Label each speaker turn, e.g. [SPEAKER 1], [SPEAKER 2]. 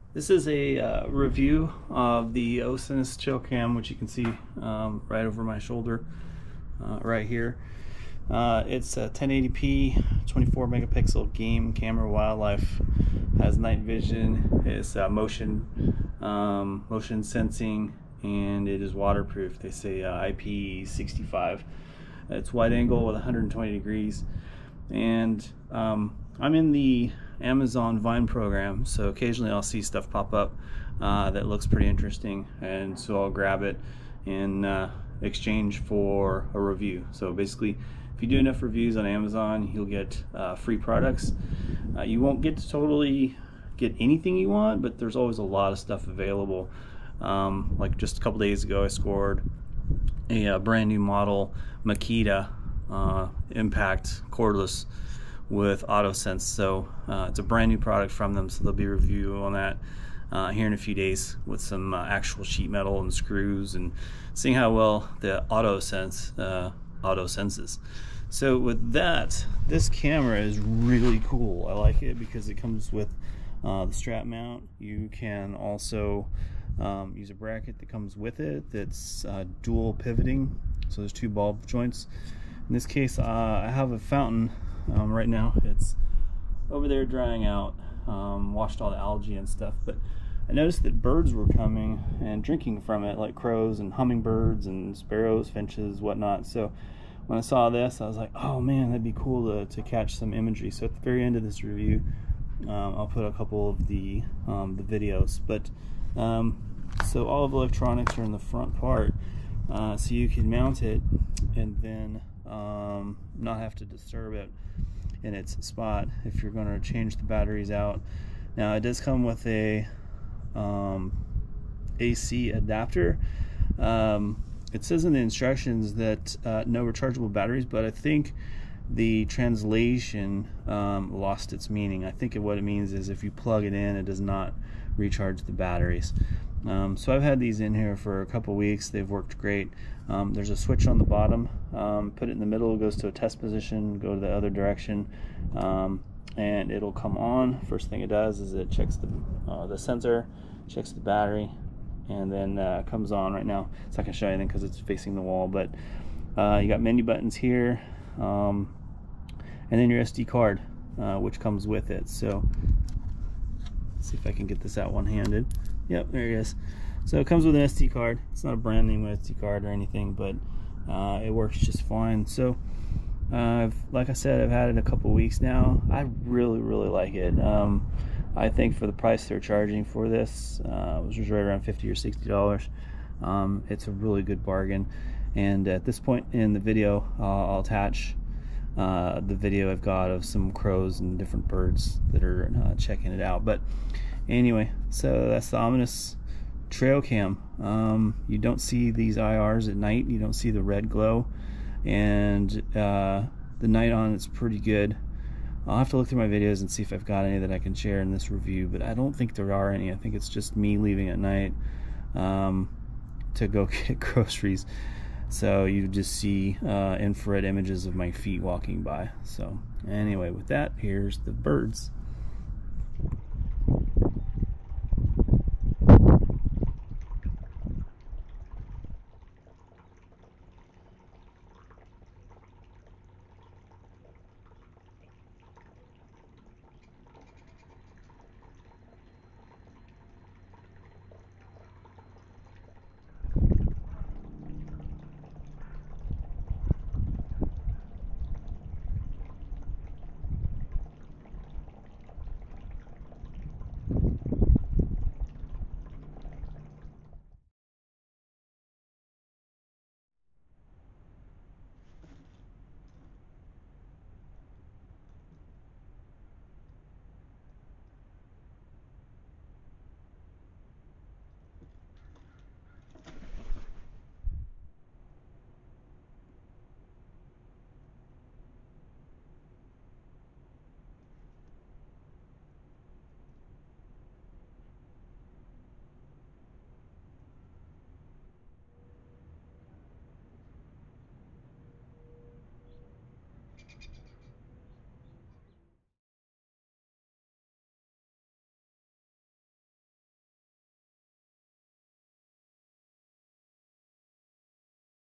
[SPEAKER 1] This is a review of the Osenus Chill Cam, which you can see right over my shoulder, right here. It's a 1080p, 24 megapixel game camera, wildlife, has night vision, it's motion sensing, and it is waterproof. They say IP65. It's wide angle with 120 degrees, and I'm in the Amazon Vine program, so occasionally I'll see stuff pop up that looks pretty interesting, and so I'll grab it in exchange for a review. So basically, if you do enough reviews on Amazon, you'll get free products. You won't get to totally get anything you want, but there's always a lot of stuff available. Like just a couple days ago, I scored a brand new model Makita Impact cordless with AutoSense. So it's a brand new product from them, so there'll be a review on that here in a few days with some actual sheet metal and screws, and seeing how well the auto senses. So with that, this camera is really cool. I like it because it comes with the strap mount. You can also use a bracket that comes with it that's dual pivoting, so there's two ball joints. In this case, I have a fountain right now. It's over there drying out, washed all the algae and stuff, but I noticed that birds were coming and drinking from it, like crows and hummingbirds and sparrows, finches, whatnot. So when I saw this, I was like, oh man, that'd be cool to catch some imagery. So at the very end of this review, I'll put a couple of the videos. But so all of the electronics are in the front part, so you can mount it and then not have to disturb it in its spot if you're going to change the batteries out. Now it does come with a AC adapter. It says in the instructions that no rechargeable batteries, but I think the translation lost its meaning. I think what it means is if you plug it in, it does not recharge the batteries. So I've had these in here for a couple weeks. They've worked great. There's a switch on the bottom. Put it in the middle, it goes to a test position, go to the other direction, and it'll come on. First thing it does is it checks the sensor, checks the battery, and then comes on. Right now it's not going to show anything because it's facing the wall, but you got menu buttons here, and then your SD card, which comes with it. So let's see if I can get this out one-handed. Yep, there it is. So it comes with an SD card. It's not a brand name SD card or anything, but it works just fine. So like I said, I've had it a couple weeks now. I really like it. I think for the price they're charging for this, which was right around $50 or $60, it's a really good bargain. And at this point in the video, I'll attach the video I've got of some crows and different birds that are checking it out. But anyway, so that's the Omenus Trail Cam. You don't see these IRs at night. You don't see the red glow, and the night on it's pretty good. I'll have to look through my videos and see if I've got any that I can share in this review, but I don't think there are any. I think it's just me leaving at night to go get groceries. So you just see infrared images of my feet walking by. So anyway, with that, here's the birds.